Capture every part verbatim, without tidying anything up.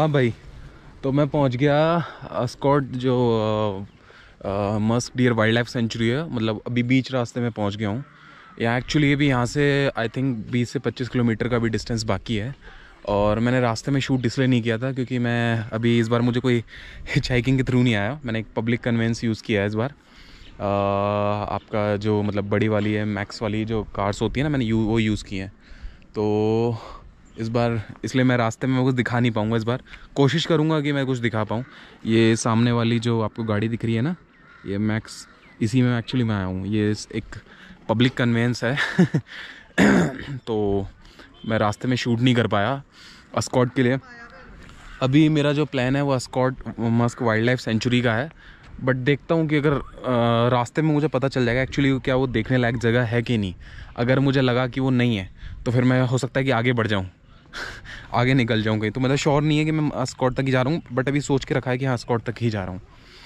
हाँ भाई, तो मैं पहुंच गया स्कॉट जो musk deer wild life sanctuary है। मतलब अभी बीच रास्ते में पहुंच गया हूँ। यहाँ एक्चुअली ये भी यहाँ से आई थिंक बीस से पच्चीस किलोमीटर का भी डिस्टेंस बाकी है। और मैंने रास्ते में शूट इसलिए नहीं किया था क्योंकि मैं अभी इस बार मुझे कोई हिच हाइकिंग के थ्रू नहीं आया। मैंने एक पब्लिक कन्वेंस यूज़ किया है इस बार। आ, आपका जो मतलब बड़ी वाली है, मैक्स वाली जो कार्स होती है ना, मैंने यू वो यूज़ की हैं। तो इस बार इसलिए मैं रास्ते में मैं कुछ दिखा नहीं पाऊँगा। इस बार कोशिश करूँगा कि मैं कुछ दिखा पाऊँ। ये सामने वाली जो आपको गाड़ी दिख रही है ना, ये मैक्स, इसी में एक्चुअली मैं आया हूँ। ये एक पब्लिक कन्वेंस है तो मैं रास्ते में शूट नहीं कर पाया अस्कॉट के लिए। अभी मेरा जो प्लान है वो Askot musk wild life sanctuary का है। बट देखता हूँ कि अगर आ, रास्ते में मुझे पता चल जाएगा एक्चुअली क्या वो देखने लायक जगह है कि नहीं। अगर मुझे लगा कि वो नहीं है तो फिर मैं हो सकता है कि आगे बढ़ जाऊँ आगे निकल जाऊँ कहीं। तो मतलब श्योर नहीं है कि मैं अस्कॉट तक ही जा रहा हूँ, बट अभी सोच के रखा है कि हाँ अस्कॉट तक ही जा रहा हूँ।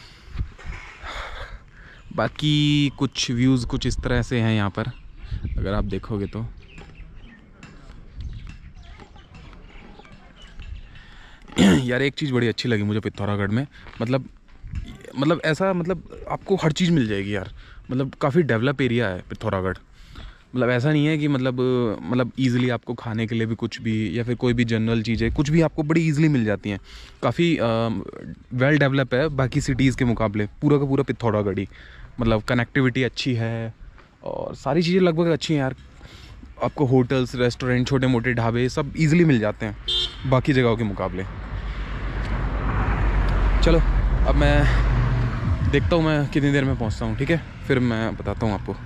बाकी कुछ व्यूज़ कुछ इस तरह से हैं यहाँ पर, अगर आप देखोगे तो। यार एक चीज़ बड़ी अच्छी लगी मुझे पिथौरागढ़ में, मतलब मतलब ऐसा मतलब आपको हर चीज़ मिल जाएगी यार। मतलब काफ़ी डेवलप एरिया है पिथौरागढ़। मतलब ऐसा नहीं है कि मतलब मतलब ईज़िली आपको खाने के लिए भी कुछ भी या फिर कोई भी जनरल चीज़ें कुछ भी आपको बड़ी ईज़िली मिल जाती हैं। काफ़ी वेल डेवलप है बाकी सिटीज़ के मुकाबले, पूरा का पूरा पिथौरागढ़ ही। मतलब कनेक्टिविटी अच्छी है और सारी चीज़ें लगभग अच्छी हैं यार। आपको होटल्स, रेस्टोरेंट, छोटे मोटे ढाबे सब ईज़िली मिल जाते हैं बाकी जगहों के मुकाबले। चलो अब मैं देखता हूँ मैं कितनी देर में पहुँचता हूँ, ठीक है? फिर मैं बताता हूँ आपको।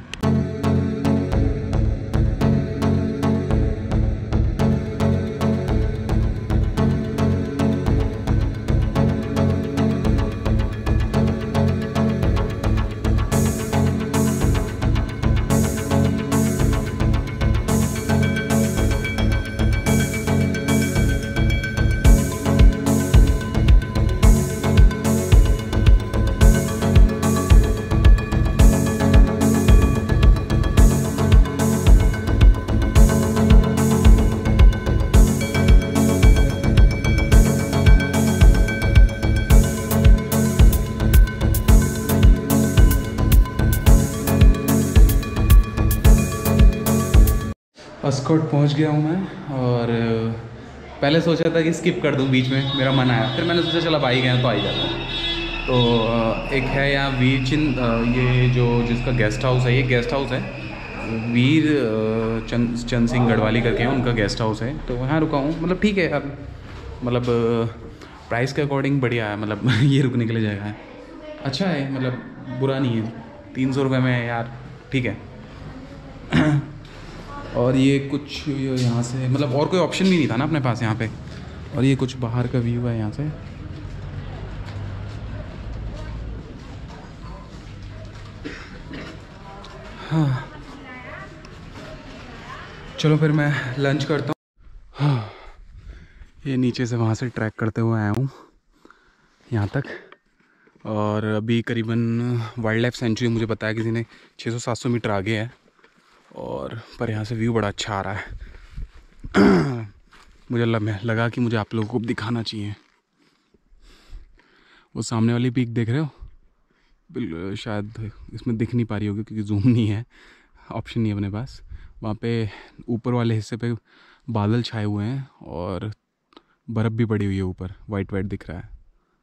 अस्कॉट पहुंच गया हूं मैं। और पहले सोचा था कि स्किप कर दूं, बीच में मेरा मन आया, फिर मैंने सोचा चला आ ही गया तो आ ही जाता हूँ। तो एक है यहाँ वीर चिंद, ये जो जिसका गेस्ट हाउस है, ये गेस्ट हाउस है वीर चंद चंद सिंह गढ़वाली करके हैं, उनका गेस्ट हाउस है। तो वहाँ रुका हूँ। मतलब ठीक है यार, मतलब प्राइस के अकॉर्डिंग बढ़िया है। मतलब ये रुकने के लिए जगह है, अच्छा है, मतलब बुरा नहीं है। तीन सौ रुपये में यार ठीक है। और ये कुछ यहाँ से मतलब और कोई ऑप्शन भी नहीं था ना अपने पास यहाँ पे। और ये कुछ बाहर का व्यू है यहाँ से। हाँ चलो फिर मैं लंच करता हूँ। हाँ, ये नीचे से वहाँ से ट्रैक करते हुए आया हूँ यहाँ तक। और अभी करीबन वाइल्ड लाइफ सेंचुरी मुझे बताया किसी ने छः सौ सात सौ मीटर आगे है। और पर यहाँ से व्यू बड़ा अच्छा आ रहा है। मुझे लगा कि मुझे आप लोगों को दिखाना चाहिए। वो सामने वाली पीक देख रहे हो, बिल्कुल शायद इसमें दिख नहीं पा रही होगी क्योंकि जूम नहीं है, ऑप्शन नहीं है अपने पास। वहाँ पे ऊपर वाले हिस्से पे बादल छाए हुए हैं और बर्फ़ भी पड़ी हुई है ऊपर, वाइट वाइट दिख रहा है।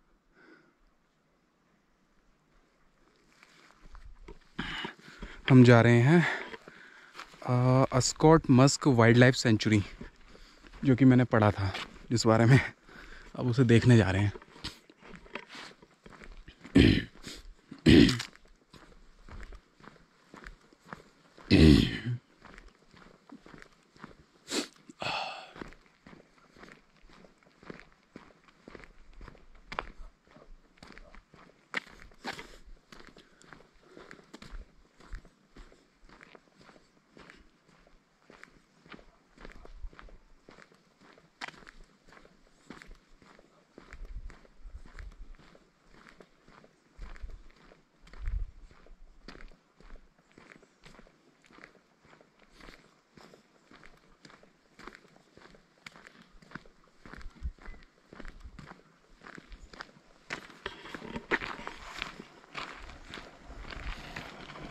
हम जा रहे हैं Askot musk wild life sanctuary, जो कि मैंने पढ़ा था जिस बारे में, अब उसे देखने जा रहे हैं।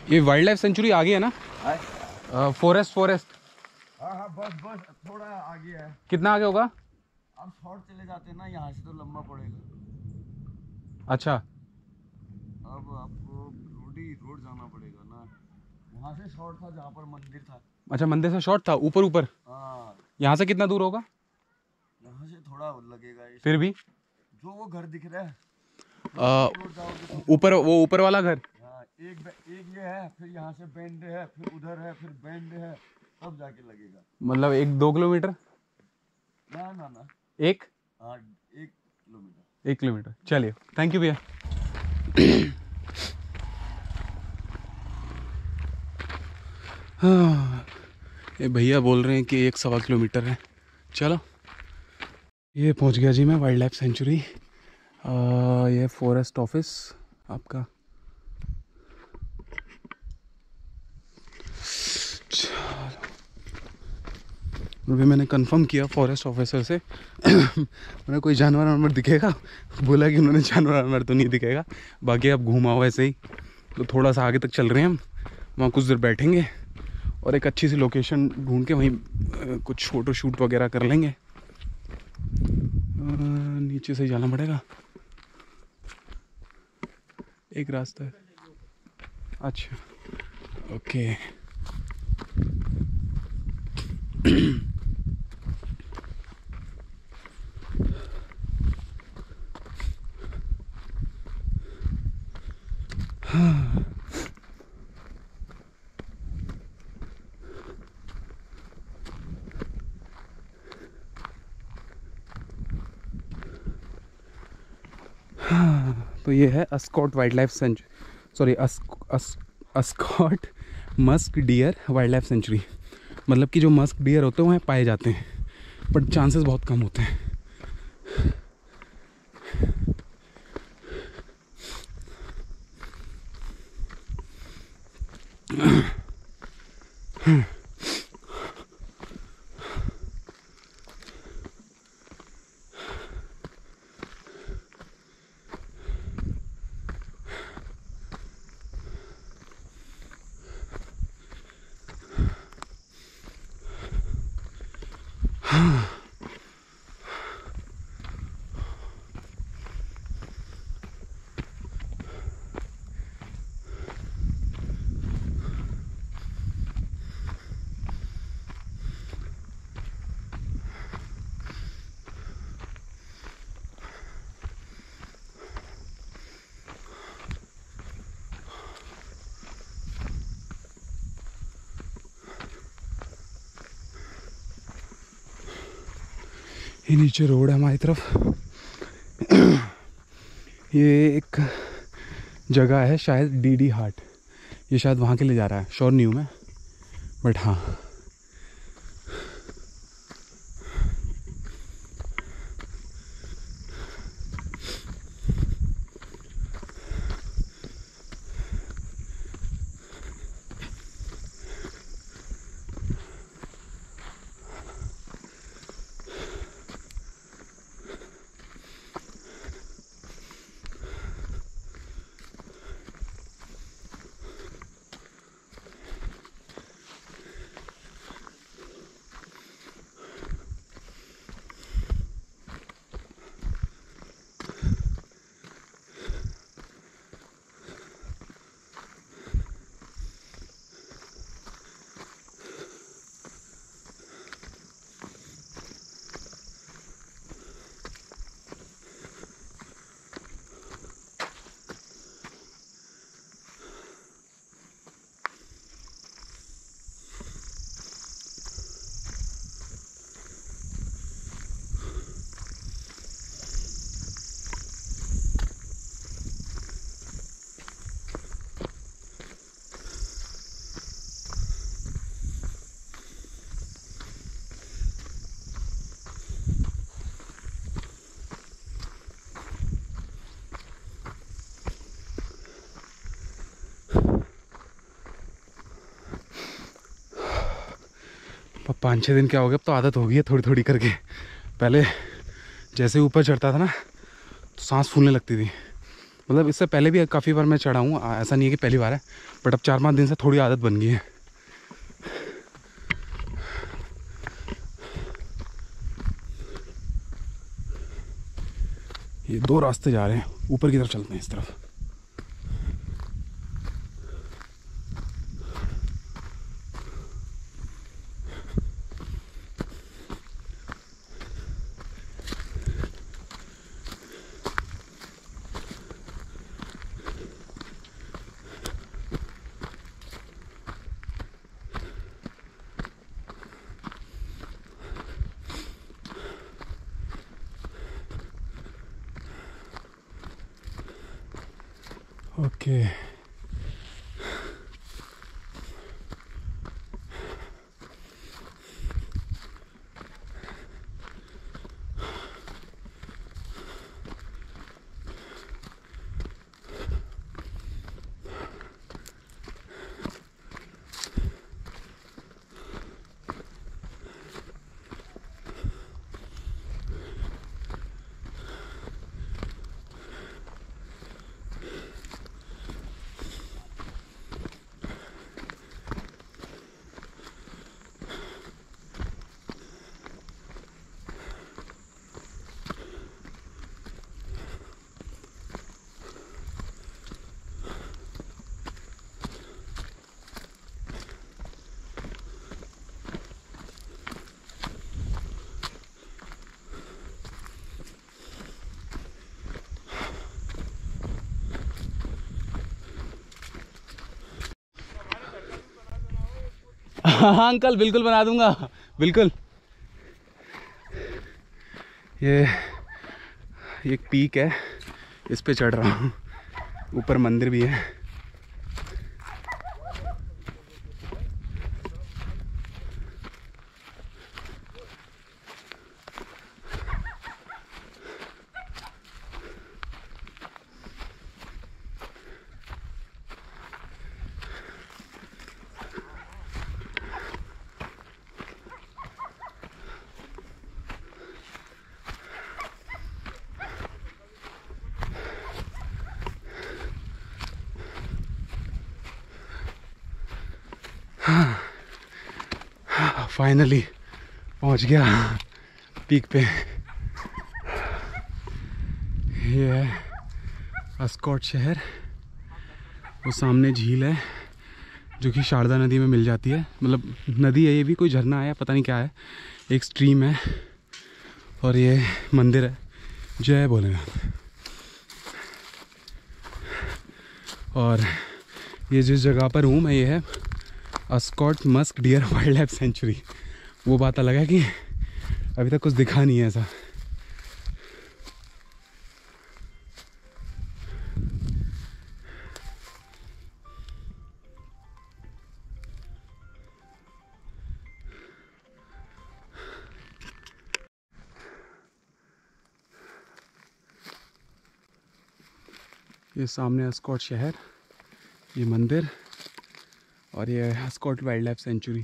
ये वाइल्ड लाइफ सेंचुरी आगे है ना? फॉरेस्ट फॉरेस्ट हाँ हाँ बस बस थोड़ा आगे है। कितना आगे होगा? अब शॉर्ट चले जाते हैं ना, यहाँ से तो लंबा पड़ेगा। अच्छा, अब आपको रोड ही रोड जाना पड़ेगा ना, वहाँ से शॉर्ट था जहाँ पर मंदिर था। अच्छा मंदिर से शॉर्ट था ऊपर ऊपर। हाँ यहाँ से कितना दूर होगा? यहाँ से थोड़ा लगेगा इस- फिर भी जो वो घर दिख रहा है आ, रोड जाओगे तो ऊपर वो ऊपर वाला घर। हाँ, एक एक ये है, फिर यहाँ से बेंड है, फिर उधर है, फिर बेंड है, तब जाके लगेगा। मतलब एक दो किलोमीटर? ना ना ना एक हाँ एक किलोमीटर। एक किलोमीटर। चलिए थैंक यू भैया। हाँ ये भैया बोल रहे हैं कि एक सवा किलोमीटर है। चलो ये पहुंच गया जी मैं वाइल्ड लाइफ सेंचुरी। ये फॉरेस्ट ऑफिस आपका। अभी मैंने कंफर्म किया फॉरेस्ट ऑफिसर से मैंने कोई जानवर वानवर दिखेगा, बोला कि उन्होंने जानवर वानवर तो नहीं दिखेगा, बाकी आप घूमाओ ऐसे ही। तो थोड़ा सा आगे तक चल रहे हैं हम, वहाँ कुछ देर बैठेंगे और एक अच्छी सी लोकेशन ढूंढ के वहीं कुछ फ़ोटो शूट वगैरह कर लेंगे। नीचे से जाना पड़ेगा, एक रास्ता है। अच्छा ओके। हाँ तो ये है Askot wild life sanctuary, sorry Askot musk deer wild life sanctuary. मतलब कि जो मस्क डियर होते हैं वहाँ पाए जाते हैं, बट चांसेस बहुत कम होते हैं। ये नीचे रोड है हमारी तरफ। ये एक जगह है शायद डीडी हार्ट, ये शायद वहाँ के लिए जा रहा है, श्योर नहीं हूँ मैं, बट हाँ। पाँच छः दिन क्या हो गया, अब तो आदत हो गई है थोड़ी थोड़ी करके। पहले जैसे ऊपर चढ़ता था ना तो सांस फूलने लगती थी, मतलब इससे पहले भी काफ़ी बार मैं चढ़ा हूँ, ऐसा नहीं है कि पहली बार है, बट अब चार पाँच दिन से थोड़ी आदत बन गई है। ये दो रास्ते जा रहे हैं, ऊपर की तरफ चलते हैं इस तरफ। ओके हाँ अंकल बिल्कुल बना दूंगा, बिल्कुल। ये एक पीक है, इस पे चढ़ रहा हूँ, ऊपर मंदिर भी है। फाइनली पहुंच गया पीक पे। ये है अस्कॉट शहर, वो सामने झील है जो कि शारदा नदी में मिल जाती है। मतलब नदी है, ये भी कोई झरना है पता नहीं क्या है, एक स्ट्रीम है। और ये मंदिर है, जय भोलेनाथ। और ये जिस जगह पर हूँ मैं, ये है Askot musk deer wild life sanctuary. वो बात अलग है कि अभी तक कुछ दिखा नहीं है ऐसा। ये सामने अस्कॉट शहर, ये मंदिर, और ये अस्कॉट वाइल्ड लाइफ सेंचुरी।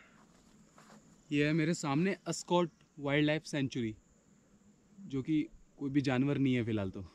ये है मेरे सामने अस्कॉट वाइल्ड लाइफ सेंचुरी, जो कि कोई भी जानवर नहीं है फिलहाल तो।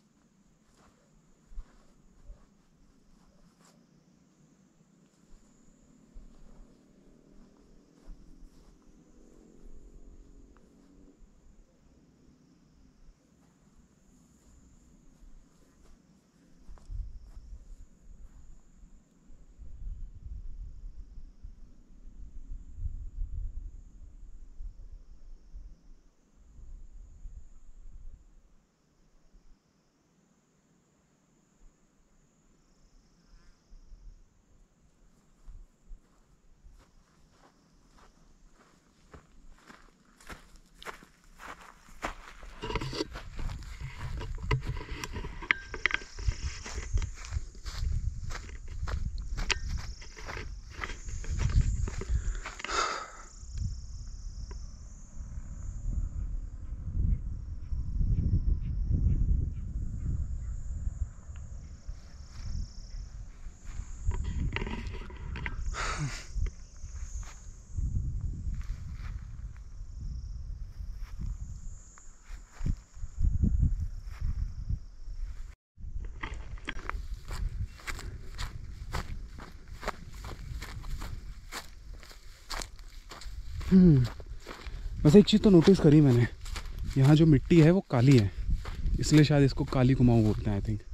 हम्म वैसे एक चीज़ तो नोटिस करी मैंने, यहाँ जो मिट्टी है वो काली है, इसलिए शायद इसको काली कुमाऊँ बोलते हैं आई थिंक।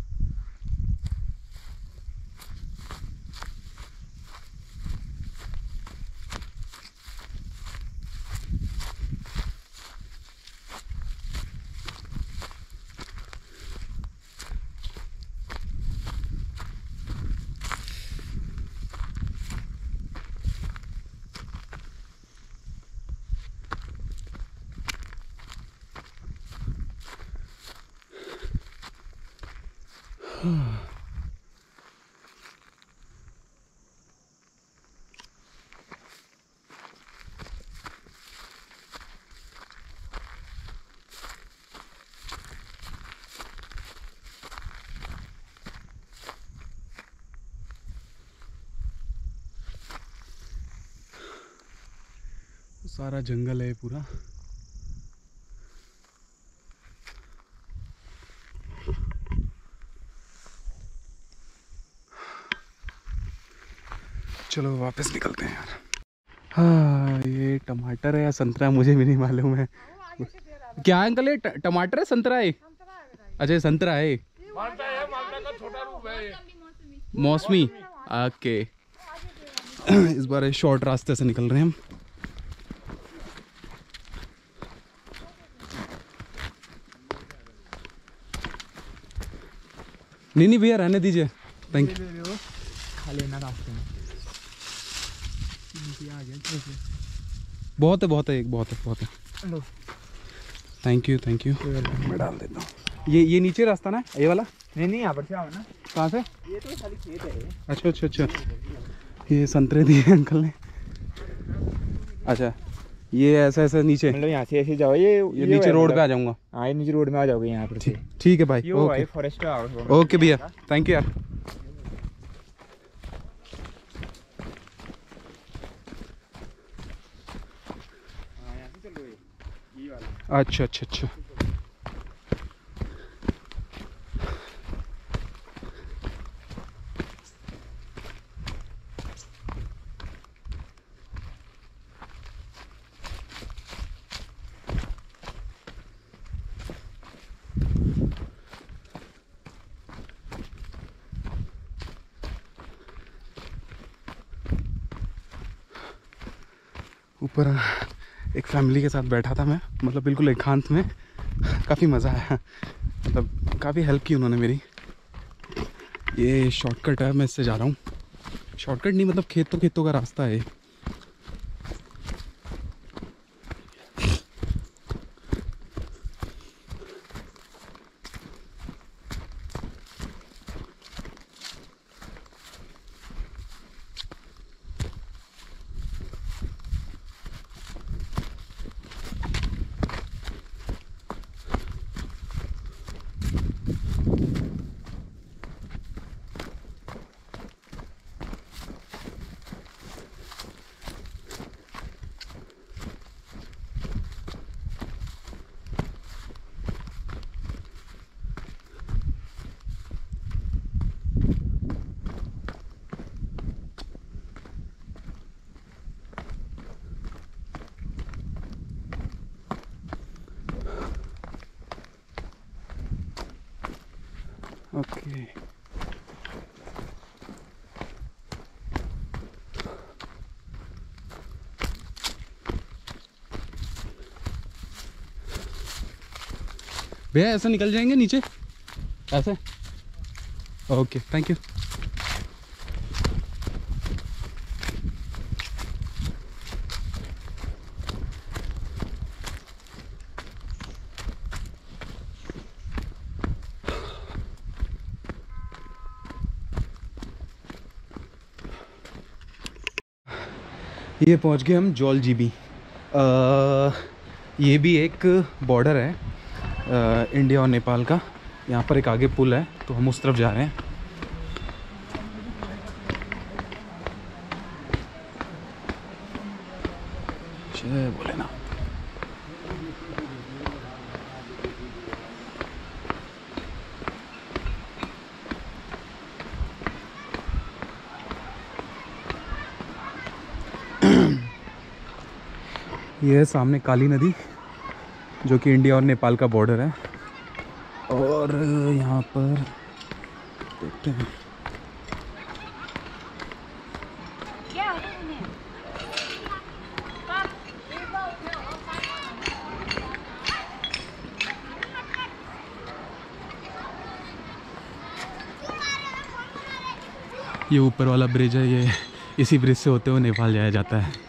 सारा जंगल है पूरा। चलो वापस निकलते हैं यार। हाँ ये टमाटर है या संतरा है मुझे भी नहीं मालूम है। क्या अंकल ये ट- टमाटर है संतरा है? अच्छा ये संतरा है। मौसमी ओके। इस बार शॉर्ट रास्ते से निकल रहे हैं हम। नहीं नहीं भैया रहने दीजिए, थैंक यू। खा लेना रास्ते में। बहुत है बहुत है एक बहुत है बहुत है। Thank you thank you. मैं डाल देता हूँ। ये ये नीचे रास्ता ना ये वाला? नहीं नहीं यहाँ पर से आओ ना। कहाँ से? ये तो खाली खेत है। अच्छा अच्छा अच्छा ये संतरे दिए अंकल ने। अच्छा ये ऐसा ऐसा नीचे मतलब यहाँ से ऐसे जाओ ये ये नीचे रोड पे आ जाऊंगा। हाँ ये नीचे रोड में आ जाओगे यहाँ पर से। ठीक है भाई ये वो ओके है फॉरेस्ट आओ। ओके भैया थैंक यू यार। अच्छा अच्छा अच्छा ऊपर एक फैमिली के साथ बैठा था मैं, मतलब बिल्कुल एकांत में। काफ़ी मज़ा आया, मतलब काफ़ी हेल्प की उन्होंने मेरी। ये शॉर्टकट है, मैं इससे जा रहा हूँ। शॉर्टकट नहीं मतलब खेतों खेतों का रास्ता है। ओके भैया ऐसे निकल जाएंगे नीचे ऐसे? Okay thank you. ये पहुंच गए हम जॉल जीबी। ये भी एक बॉर्डर है आ, इंडिया और नेपाल का। यहाँ पर एक आगे पुल है तो हम उस तरफ जा रहे हैं। जय भोलेनाथ। ये है सामने काली नदी जो कि इंडिया और नेपाल का बॉर्डर है। और यहाँ पर देखते हैं ये ऊपर वाला ब्रिज है। ये इसी ब्रिज से होते हुए नेपाल जाया जाता है।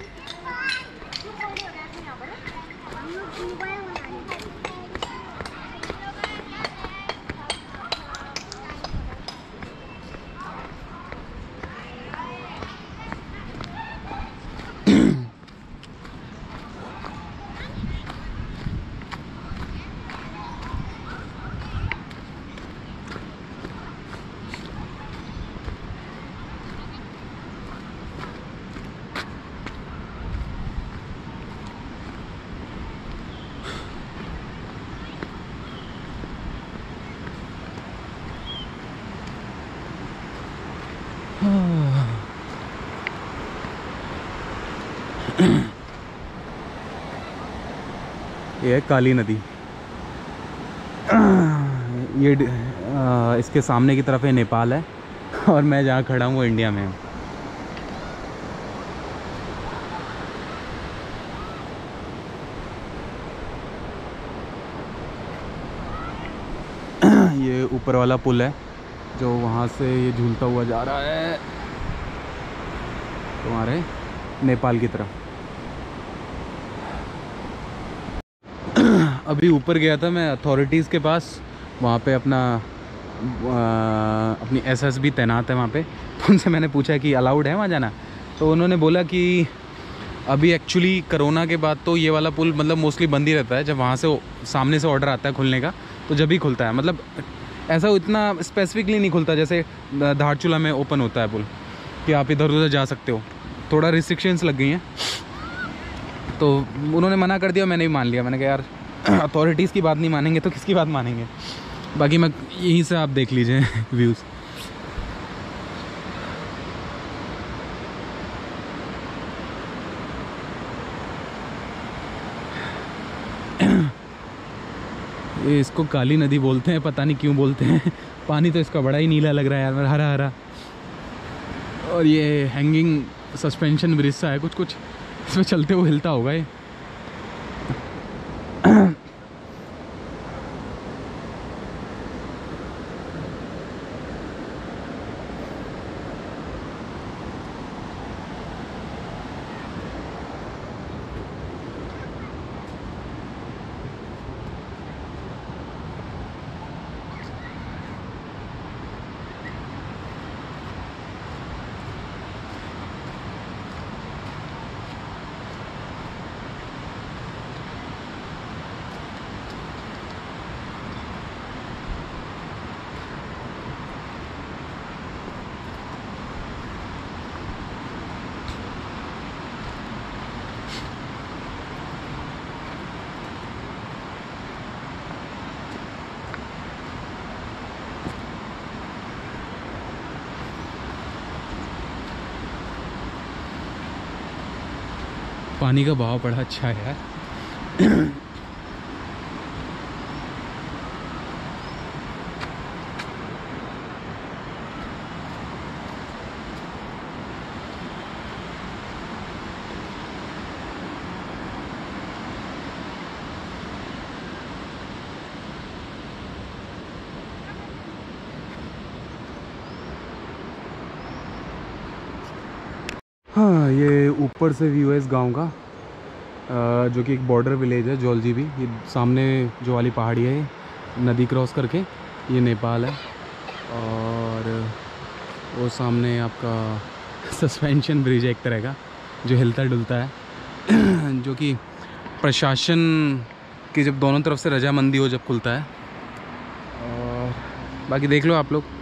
ये है काली नदी। ये आ, इसके सामने की तरफ है नेपाल है और मैं जहाँ खड़ा हूँ वो इंडिया में हूँ। ये ऊपर वाला पुल है जो वहाँ से ये झूलता हुआ जा रहा है तुम्हारे नेपाल की तरफ। अभी ऊपर गया था मैं अथॉरिटीज़ के पास, वहाँ पे अपना आ, अपनी एसएसबी तैनात है वहाँ पे। तो उनसे मैंने पूछा कि अलाउड है वहाँ जाना, तो उन्होंने बोला कि अभी एक्चुअली कोरोना के बाद तो ये वाला पुल मतलब मोस्टली बंद ही रहता है। जब वहाँ से सामने से ऑर्डर आता है खुलने का तो जब ही खुलता है, मतलब ऐसा इतना स्पेसिफिकली नहीं खुलता जैसे धारचूला में ओपन होता है पुल कि आप इधर उधर जा सकते हो। थोड़ा रिस्ट्रिक्शंस लग गई हैं तो उन्होंने मना कर दिया, मैंने भी मान लिया। मैंने कहा यार अथॉरिटीज़ की बात नहीं मानेंगे तो किसकी बात मानेंगे। बाकी मैं यहीं से आप देख लीजिए व्यूज़। ये इसको काली नदी बोलते हैं, पता नहीं क्यों बोलते हैं। पानी तो इसका बड़ा ही नीला लग रहा है यार, हरा हरा। और ये हैंगिंग सस्पेंशन ब्रिज सा है कुछ कुछ, इसमें चलते हुए हिलता होगा ये। पानी का बहाव बड़ा अच्छा है यार। हाँ, ये ऊपर से व्यू है इस गांव का, अ, जो कि एक बॉर्डर विलेज है जौलजीबी। ये सामने जो वाली पहाड़ी है, नदी क्रॉस करके ये नेपाल है। और वो सामने आपका सस्पेंशन ब्रिज है एक तरह का, जो हिलता डुलता है जो कि प्रशासन की जब दोनों तरफ से रजामंदी हो जब खुलता है। और बाकी देख लो आप लोग।